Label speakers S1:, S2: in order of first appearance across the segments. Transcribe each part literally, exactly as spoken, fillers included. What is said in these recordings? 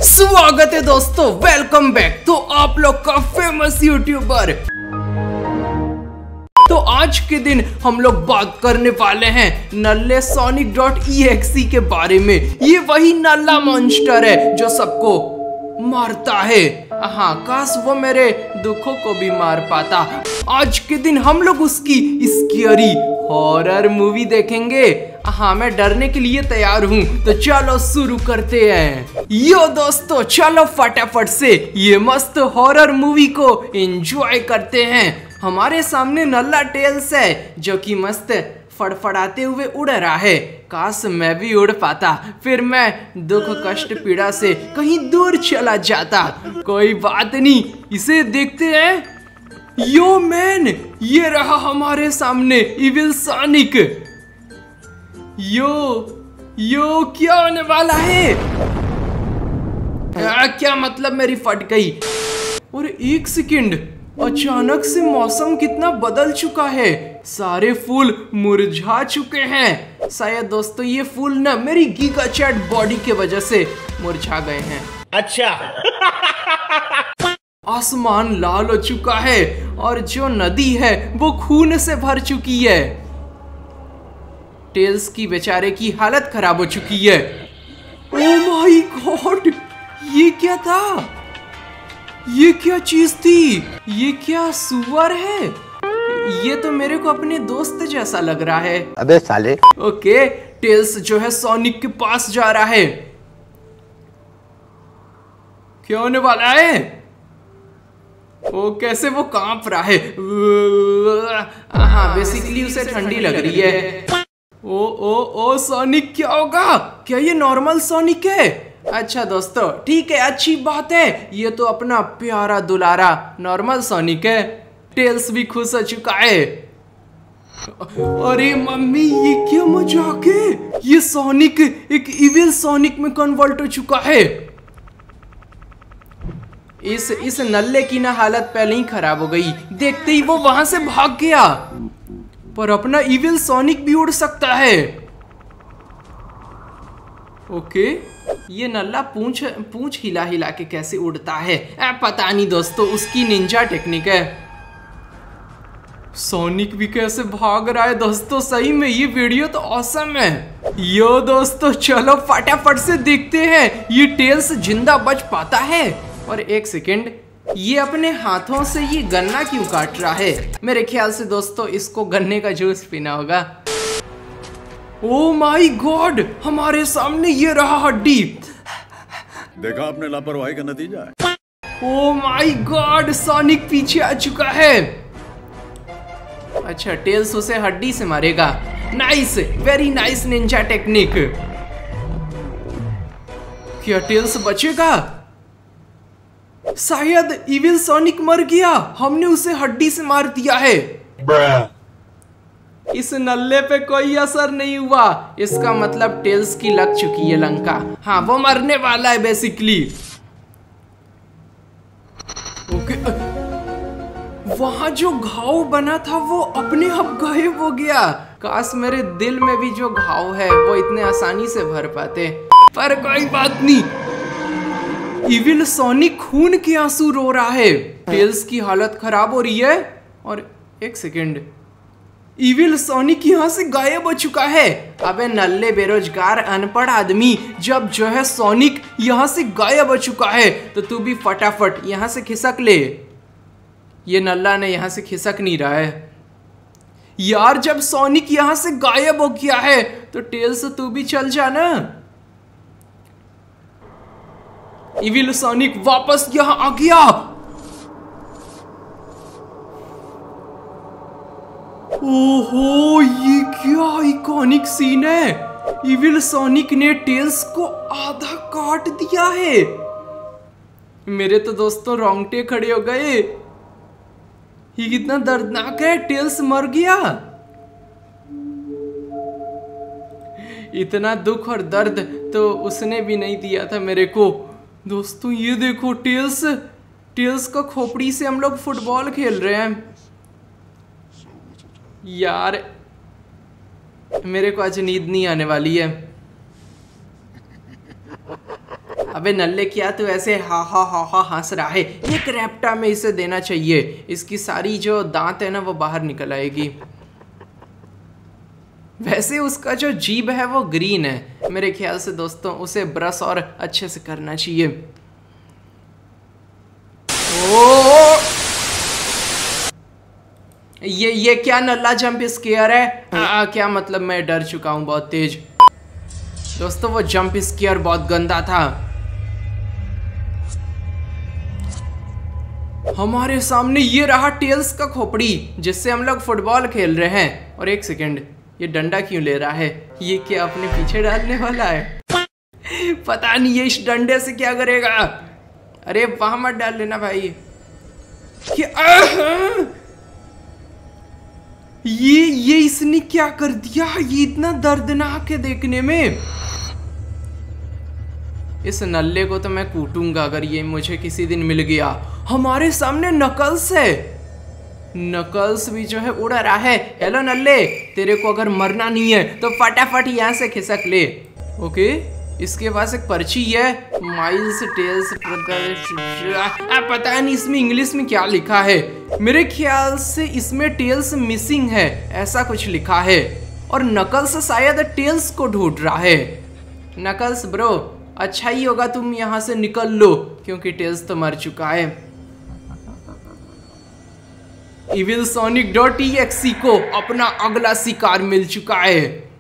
S1: स्वागत है दोस्तों, वेलकम बैक। तो आप लोग का फेमस यूट्यूबर। तो आज के दिन हम लोग बात करने वाले हैं नल्ले Sonic dot E X E के बारे में। ये वही नल्ला मॉन्स्टर है जो सबको मारता है। हाँ, काश वो मेरे दुखों को भी मार पाता। आज के दिन हम लोग उसकी स्केरी हॉरर मूवी देखेंगे। हाँ, मैं डरने के लिए तैयार हूँ। तो चलो शुरू करते हैं। यो दोस्तों, चलो फटाफट से ये मस्त हॉरर मूवी को एंजॉय करते हैं। हमारे सामने नल्ला टेल्स है जो कि मस्त फड़फड़ाते हुए उड़ रहा है। काश मैं भी उड़ पाता, फिर मैं दुख कष्ट पीड़ा से कहीं दूर चला जाता। कोई बात नहीं, इसे देखते हैं। यो मैन, ये रहा हमारे सामने इविल सोनिक। यो यो क्या होने वाला है? आ, क्या मतलब मेरी फट गई। और एक सेकंड, अचानक से मौसम कितना बदल चुका है। सारे फूल मुरझा चुके हैं। शायद दोस्तों ये फूल ना मेरी गीगा चैट बॉडी के वजह से मुरझा गए हैं।
S2: अच्छा।
S1: आसमान लाल हो चुका है और जो नदी है वो खून से भर चुकी है। टेल्स की बेचारे की हालत खराब हो चुकी है। ओह माय गॉड, ये क्या था? ये क्या चीज थी? ये क्या सुअर है? ये तो मेरे को अपने दोस्त जैसा लग रहा है।
S2: अबे साले।
S1: ओके, टेल्स जो है सोनिक के पास जा रहा है। क्या होने वाला है? ओ, कैसे वो कांप रहा है। हाँ, बेसिकली उसे ठंडी लग रही है। ओ ओ ओ सोनिक, क्या होगा? क्या ये नॉर्मल सोनिक है? अच्छा दोस्तों, ठीक है, अच्छी बात है। ये तो अपना प्यारा दुलारा नॉर्मल सोनिक है। टेल्स भी खुश हो चुका है। अरे मम्मी, ये क्या मजाक है? ये सोनिक एक इविल सोनिक में कन्वर्ट हो चुका है। इस इस नल्ले की ना हालत पहले ही खराब हो गई। देखते ही वो वहां से भाग गया। पर अपना इविल सोनिक भी उड़ सकता है। ओके, ये नल्ला पूंछ पूंछ हिला हिला के कैसे उड़ता है? आ, पता नहीं दोस्तों, उसकी निंजा टेक्निक है। सोनिक भी कैसे भाग रहा है दोस्तों। सही में ये वीडियो तो ऑसम है। यो दोस्तों, चलो फटाफट से देखते हैं ये टेल्स जिंदा बच पाता है। और एक सेकेंड, ये अपने हाथों से ये गन्ना क्यों काट रहा है? मेरे ख्याल से दोस्तों इसको गन्ने का जूस पीना होगा। ओ माय गॉड, हमारे सामने ये रहा हड्डी।
S3: देखा आपने लापरवाही का नतीजा है।
S1: ओ माय गॉड, सोनिक पीछे आ चुका है। अच्छा, टेल्स उसे हड्डी से मारेगा। Nice, very nice ninja technique. क्या टेल्स बचेगा? शायद इविल सोनिक मर गया। हमने उसे हड्डी से मार दिया है। इस नल्ले पे कोई असर नहीं हुआ। इसका मतलब टेल्स की लग चुकी है लंका। हाँ, वो मरने वाला है बेसिकली। ओके, वहां जो घाव बना था वो अपने आप गायब हो गया। काश मेरे दिल में भी जो घाव है वो इतने आसानी से भर पाते, पर कोई बात नहीं। इविल सोनिक खून के आंसू रो रहा है। टेल्स की हालत खराब हो रही है। और एक सेकेंड, इविल सोनिक यहाँ से गायब हो चुका है। अबे नल्ले बेरोजगार अनपढ़ आदमी, जब जो है सोनिक यहाँ से गायब हो चुका है तो तू भी फटाफट यहाँ से खिसक ले। ये नल्ला ने यहाँ से खिसक नहीं रहा है यार। जब सोनिक यहाँ से गायब हो गया है तो टेल्स तू भी चल जाना। इविल सोनिक वापस यहाँ आ गया। ओहो, ये क्या आइकॉनिक सीन है। इविल सोनिक ने टेल्स को आधा काट दिया है। मेरे तो दोस्तों रोंगटे खड़े हो गए। ये कितना दर्दनाक है। टेल्स मर गया। इतना दुख और दर्द तो उसने भी नहीं दिया था मेरे को। दोस्तों ये देखो, टेल्स टेल्स का खोपड़ी से हम लोग फुटबॉल खेल रहे हैं यार। मेरे को आज नींद नहीं आने वाली है। अबे नल्ले क्या तू ऐसे हा हा हा हा हंस रहा है? एक रैप्टा में इसे देना चाहिए, इसकी सारी जो दांत है ना वो बाहर निकल आएगी। वैसे उसका जो जीभ है वो ग्रीन है, मेरे ख्याल से दोस्तों उसे ब्रश और अच्छे से करना चाहिए। ओ ये ये क्या नल्ला जंप स्केयर है? आ, क्या मतलब मैं डर चुका हूं बहुत तेज। दोस्तों वो जंप स्केयर बहुत गंदा था। हमारे सामने ये रहा टेल्स का खोपड़ी जिससे हम लोग फुटबॉल खेल रहे हैं। और एक सेकेंड, ये डंडा क्यों ले रहा है? ये क्या अपने पीछे डालने वाला है? पता नहीं ये इस डंडे से क्या करेगा। अरे वहां मत डाल लेना भाई। क्या ये ये इसने क्या कर दिया? ये इतना दर्दनाक है देखने में। इस नल्ले को तो मैं कूटूंगा अगर ये मुझे किसी दिन मिल गया। हमारे सामने नकल्स है। नकल्स भी जो है उड़ रहा है। हेलो नल्ले, तेरे को अगर मरना नहीं है तो फटाफट यहाँ से खिसक ले। ओके, इसके पास एक पर्ची है, माइल्स टेल्स। पता नहीं इसमें इंग्लिश में क्या लिखा है। मेरे ख्याल से इसमें टेल्स मिसिंग है ऐसा कुछ लिखा है, और नकल्स शायद टेल्स को ढूंढ रहा है। नकल्स ब्रो, अच्छा ही होगा तुम यहाँ से निकल लो क्योंकि टेल्स तो मर चुका है। Evil Sonic dot E X E को अपना अगला शिकार मिल चुका है।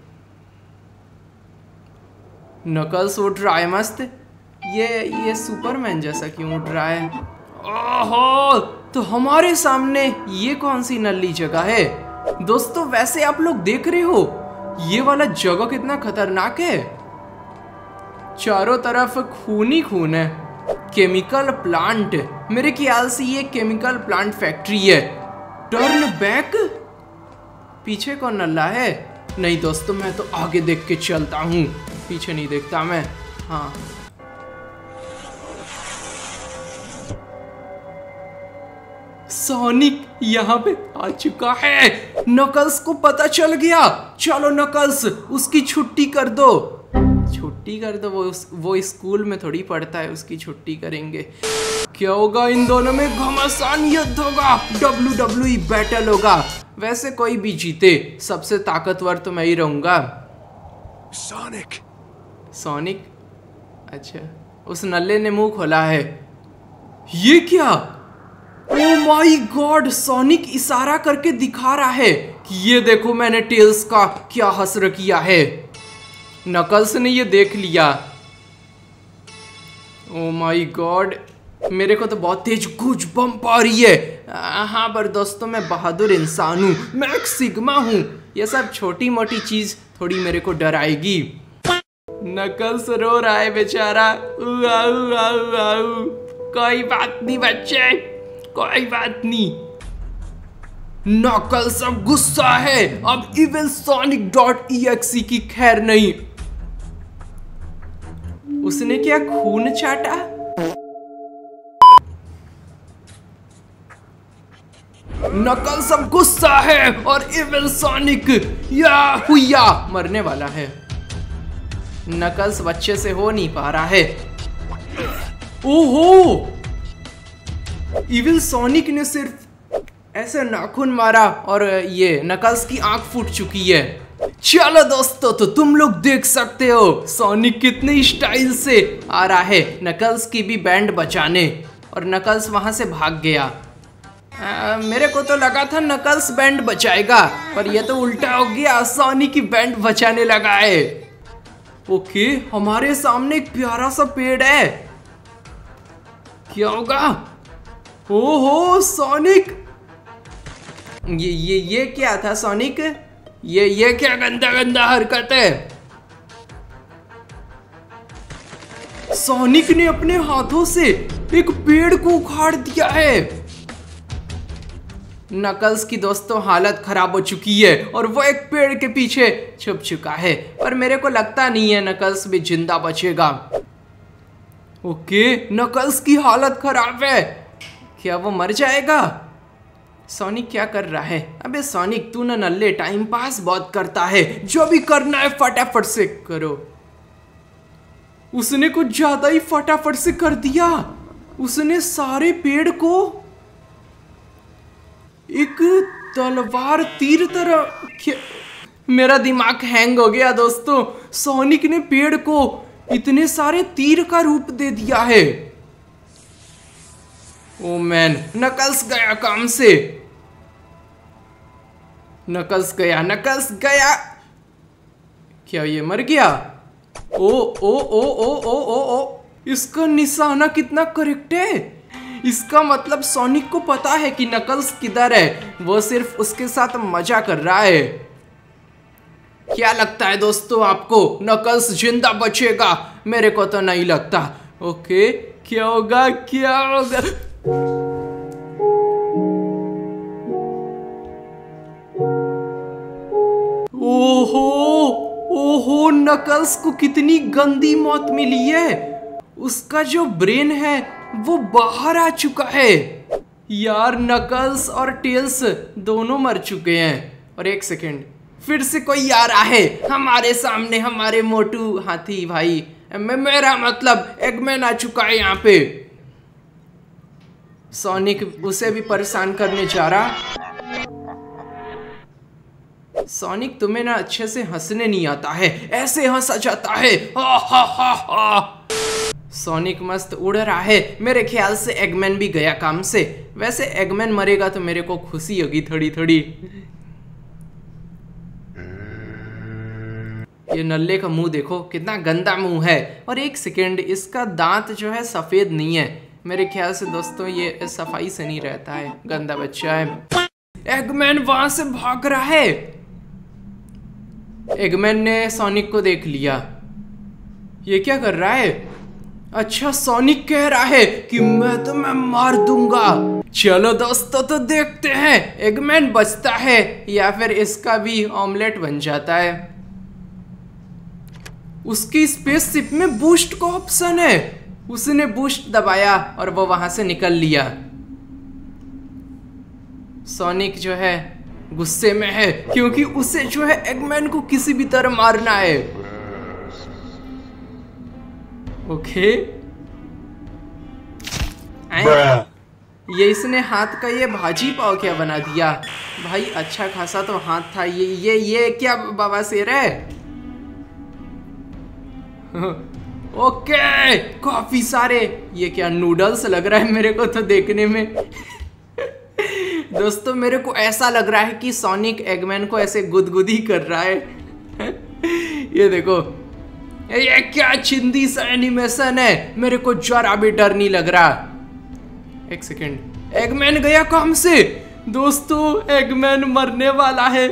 S1: नकल्स उड़ रहा है मस्त। ये ये सुपरमैन जैसा क्यों उड़ रहा है? ओहो, तो हमारे सामने ये कौन सी नल्ली जगह है? दोस्तों वैसे आप लोग देख रहे हो ये वाला जगह कितना खतरनाक है। चारों तरफ खून ही खून है। केमिकल प्लांट, मेरे ख्याल से ये केमिकल प्लांट फैक्ट्री है। टर्न बैक, पीछे कौन नल्ला है? नहीं दोस्तों, मैं तो आगे देख के चलता हूँ, पीछे नहीं देखता मैं। हाँ, सोनिक यहाँ पे आ चुका है। नकल्स को पता चल गया। चलो नकल्स, उसकी छुट्टी कर दो। छुट्टी कर दो? वो वो स्कूल में थोड़ी पढ़ता है, उसकी छुट्टी करेंगे। क्या होगा इन दोनों में? घमासान युद्ध होगा, डब्ल्यू डब्ल्यू ई बैटल होगा। वैसे कोई भी जीते, सबसे ताकतवर तो मैं ही रहूंगा।
S3: Sonic
S1: Sonic? अच्छा, उस नल्ले ने मुंह खोला है। ये क्या? ओ माय गॉड, सोनिक इशारा करके दिखा रहा है कि ये देखो मैंने टेल्स का क्या हसर किया है। नकल्स ने ये देख लिया। ओ माय गॉड, मेरे को तो बहुत तेज गूज बम्प आ रही है। हाँ पर दोस्तों मैं बहादुर इंसान हूँ, मैं एक सिग्मा हूँ। ये सब छोटी मोटी चीज थोड़ी मेरे को डराएगी। नकल्स रो रहा है बेचारा। उ आउ आउ आउ। कोई बात नहीं बच्चे, कोई बात नहीं। नकल्स अब गुस्सा है। अब evil Sonic dot E X E की खैर नहीं। उसने क्या खून चाटा? नकल्स अब गुस्सा है और इविल सोनिक या हुआ मरने वाला है। नकल्स बच्चे से हो नहीं पा रहा है। ओहो, इविल सोनिक ने सिर्फ ऐसे नाखून मारा और ये नकल्स की आंख फूट चुकी है। चलो दोस्तों, तो तुम लोग देख सकते हो सोनिक कितने स्टाइल से आ रहा है नकल्स की भी बैंड बचाने, और नकल्स वहां से भाग गया। आ, मेरे को तो लगा था नकल्स बैंड बचाएगा, पर ये तो उल्टा हो गया, सोनिक की बैंड बचाने लगा है। ओके, हमारे सामने एक प्यारा सा पेड़ है। क्या होगा? ओहो सोनिक, ये ये ये क्या था सोनिक? ये ये क्या गंदा गंदा हरकत है? सोनिक ने अपने हाथों से एक पेड़ को उखाड़ दिया है। नकल्स की दोस्तों हालत खराब हो चुकी है और वो एक पेड़ के पीछे छुप चुका है, पर मेरे को लगता नहीं है नकल्स भी जिंदा बचेगा। ओके, नकल्स की हालत खराब है। क्या वो मर जाएगा? सोनिक क्या कर रहा है? अबे सोनिक, तू ना नल्ले टाइम पास बहुत करता है, जो भी करना है फटाफट से करो। उसने कुछ ज्यादा ही फटाफट से कर दिया। उसने सारे पेड़ को एक तलवार तीर तरह। मेरा दिमाग हैंग हो गया दोस्तों। सोनिक ने पेड़ को इतने सारे तीर का रूप दे दिया है। ओ मैन, नकल्स गया काम से। नकल्स गया, नकल्स गया। क्या ये मर गया? ओ ओ ओ ओ ओ ओ ओ इसका निशाना कितना करेक्ट है। इसका मतलब सोनिक को पता है कि नकल्स किधर है। वो सिर्फ उसके साथ मजा कर रहा है। क्या लगता है दोस्तों आपको, नकल्स जिंदा बचेगा? मेरे को तो नहीं लगता। ओके, क्या होगा क्या होगा? ओहो ओहो, नकल्स को कितनी गंदी मौत मिली है। उसका जो ब्रेन है वो बाहर आ चुका है। यार, नकल्स और टेल्स दोनों मर चुके हैं। और एक सेकेंड, फिर से कोई आ रहा है हमारे सामने, हमारे मोटू हाथी भाई। मैं मेरा मतलब एगमैन आ चुका है यहाँ पे। सोनिक उसे भी परेशान करने जा रहा। सोनिक, तुम्हें ना अच्छे से हंसने नहीं आता है, ऐसे हंसा जाता है। हा हा हा हा। सोनिक मस्त उड़ रहा है। मेरे ख्याल से एगमैन भी गया काम से। वैसे एगमैन मरेगा तो मेरे को खुशी होगी थोड़ी थोड़ी। ये नल्ले का मुंह देखो, कितना गंदा मुंह है। और एक सेकेंड, इसका दांत जो है सफेद नहीं है। मेरे ख्याल से दोस्तों ये सफाई से नहीं रहता है, गंदा बच्चा है। एगमैन वहां से भाग रहा है। एगमैन ने सोनिक को देख लिया। ये क्या कर रहा है? अच्छा, सोनिक कह रहा है कि मैं तुम्हें मार दूंगा। चलो दोस्तों, तो देखते हैं एगमैन बचता है या फिर इसका भी ऑमलेट बन जाता है। उसकी स्पेसशिप में बूस्ट का ऑप्शन है। उसने बूस्ट दबाया और वो वहां से निकल लिया। सोनिक जो है गुस्से में है क्योंकि उसे जो है एगमैन को किसी भी तरह मारना है। ओके, ये इसने हाथ का ये भाजी पाव क्या बना दिया भाई। अच्छा खासा तो हाथ था। ये ये ये क्या बवासीर है? ओके, काफी सारे। ये क्या नूडल्स लग रहा है मेरे को तो देखने में। दोस्तों, मेरे को ऐसा लग रहा है कि सोनिक एगमैन को ऐसे गुदगुदी कर रहा है। ये देखो, ये क्या चिंदी सा एनिमेशन है। मेरे को जरा भी डर नहीं लग रहा। एक सेकेंड, एगमैन गया काम से। दोस्तों, एगमैन मरने वाला है।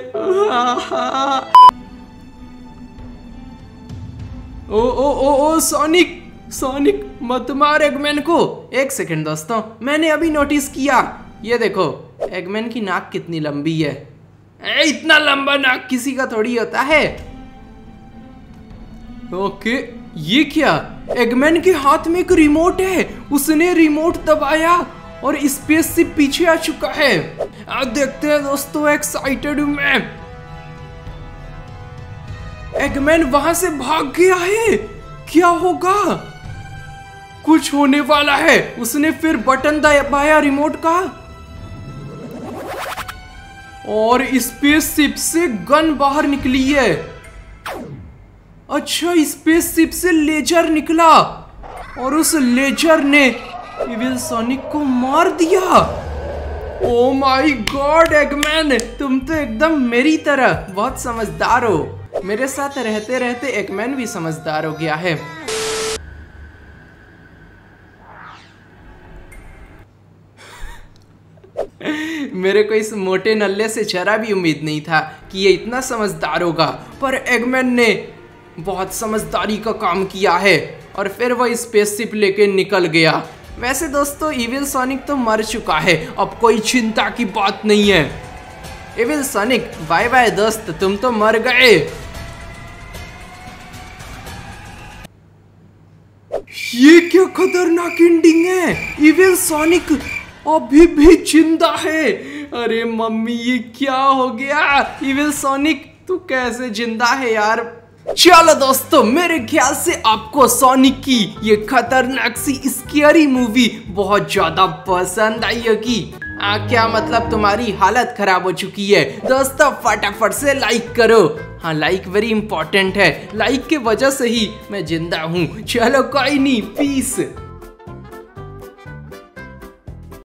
S1: ओ ओ ओ ओ सोनिक, सोनिक मत मार एगमैन को। एक सेकेंड दोस्तों, मैंने अभी नोटिस किया। ये देखो, एगमैन की नाक कितनी लंबी है। ए, इतना लंबा नाक किसी का थोड़ी होता है। ओके, ये क्या? एगमैन के हाथ में एक रिमोट है। उसने रिमोट दबाया और स्पेसशिप पीछे आ चुका है। अब देखते हैं दोस्तों, एक्साइटेड हूं मैं। एगमैन वहां से भाग गया है। क्या होगा? कुछ होने वाला है। उसने फिर बटन दबाया रिमोट का और स्पेसशिप से गन बाहर निकली है। अच्छा, स्पेसशिप से लेजर निकला और उस लेजर ने इविल सोनिक को मार दिया। ओ माय गॉड एगमैन, तुम तो एकदम मेरी तरह बहुत समझदार हो। मेरे साथ रहते रहते एगमैन भी समझदार हो गया है। मेरे को इस मोटे नल्ले से जरा भी उम्मीद नहीं था कि ये इतना समझदार होगा, पर एगमैन ने बहुत समझदारी का काम किया है और फिर वह स्पेसशिप लेके निकल गया। वैसे दोस्तों, इविल सोनिक तो मर चुका है, अब कोई चिंता की बात नहीं है। इविल सोनिक, बाय बाय दोस्त, तुम तो मर गए। ये क्या खतरनाक एंडिंग है। इविल सोनिक अभी भी जिंदा है। अरे मम्मी, ये क्या हो गया? इविल सोनिक तू कैसे जिंदा है यार? चलो दोस्तों, मेरे ख्याल से आपको सोनिक की ये खतरनाक सी स्कैरी मूवी बहुत ज्यादा पसंद आई होगी। आ, क्या मतलब तुम्हारी हालत खराब हो चुकी है। दोस्तों फटाफट से लाइक करो। हाँ, लाइक वेरी इंपॉर्टेंट है, लाइक के वजह से ही मैं जिंदा हूँ। चलो कोई नहीं, पीस।